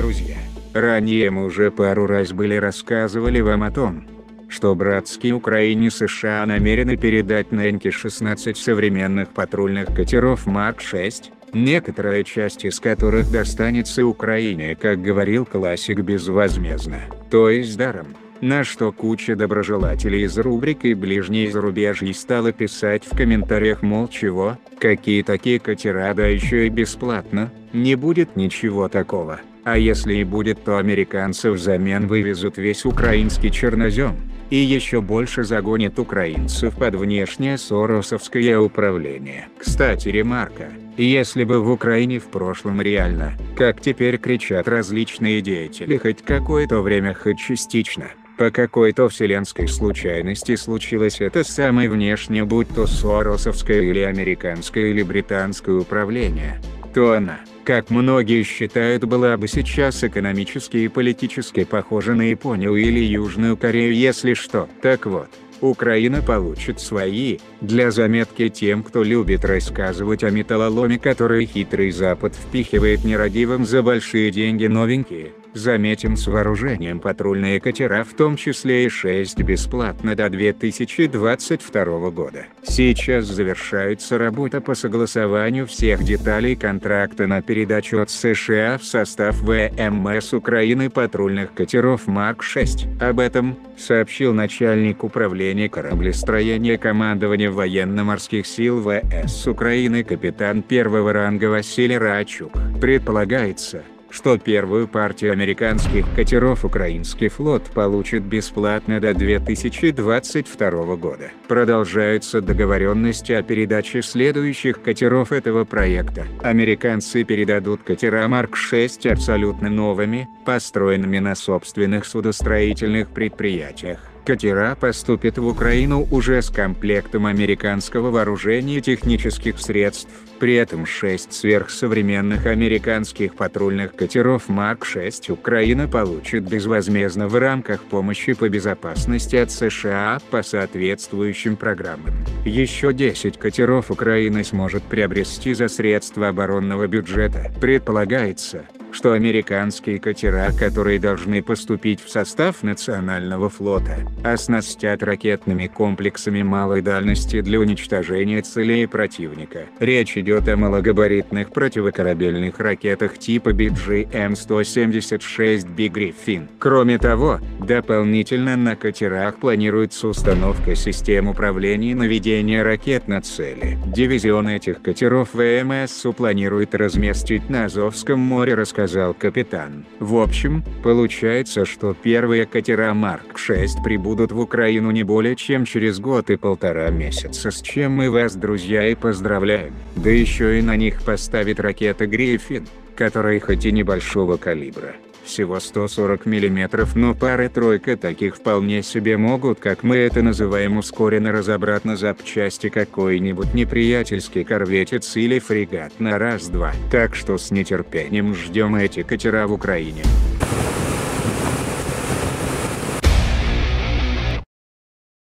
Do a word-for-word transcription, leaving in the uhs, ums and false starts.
друзья, ранее мы уже пару раз были рассказывали вам о том, что братские Украине США намерены передать нынче шестнадцать современных патрульных катеров Марк шесть, некоторая часть из которых достанется Украине, как говорил классик, безвозмездно, то есть даром. На что куча доброжелателей из рубрики «Ближние зарубежья» стала писать в комментариях, мол, чего, какие такие катера, да еще и бесплатно, не будет ничего такого, а если и будет, то американцы взамен вывезут весь украинский чернозем, и еще больше загонят украинцев под внешнее соросовское управление. Кстати, ремарка: если бы в Украине в прошлом реально, как теперь кричат различные деятели, хоть какое-то время, хоть частично, по какой-то вселенской случайности случилось это самое внешнее, будь то соросовское или американское или британское управление, то она, как многие считают, была бы сейчас экономически и политически похожа на Японию или Южную Корею, если что. Так вот, Украина получит свои, для заметки тем, кто любит рассказывать о металлоломе, который хитрый Запад впихивает нерадивым за большие деньги, новенькие, заметим, с вооружением патрульные катера, в том числе и шесть, бесплатно до две тысячи двадцать второго года. Сейчас завершается работа по согласованию всех деталей контракта на передачу от США в состав ВМС Украины патрульных катеров Марк шесть. Об этом сообщил начальник управления кораблестроения командования военно-морских сил ВС Украины капитан первого ранга Василий Рачук. Предполагается, что первую партию американских катеров украинский флот получит бесплатно до две тысячи двадцать второго года. Продолжаются договоренности о передаче следующих катеров этого проекта. Американцы передадут катера Марк шесть абсолютно новыми, построенными на собственных судостроительных предприятиях. Катера поступят в Украину уже с комплектом американского вооружения и технических средств. При этом шесть сверхсовременных американских патрульных катеров Марк шесть Украина получит безвозмездно в рамках помощи по безопасности от США по соответствующим программам. Еще десять катеров Украина сможет приобрести за средства оборонного бюджета. Предполагается, что американские катера, которые должны поступить в состав национального флота, оснастят ракетными комплексами малой дальности для уничтожения целей противника. Речь идет о малогабаритных противокорабельных ракетах типа би джи эм сто семьдесят шесть би Гриффин. Кроме того, дополнительно на катерах планируется установка систем управления и наведения ракет на цели. Дивизион этих катеров ВМС планирует разместить на Азовском море, сказал капитан. В общем, получается, что первые катера Марк шесть прибудут в Украину не более чем через год и полтора месяца, с чем мы вас, друзья, и поздравляем. Да еще и на них поставят ракеты Гриффин, которые хоть и небольшого калибра, всего сто сорок миллиметров, но пара-тройка таких вполне себе могут, как мы это называем, ускоренно разобрать на запчасти какой-нибудь неприятельский корветец или фрегат на раз-два. Так что с нетерпением ждем эти катера в Украине.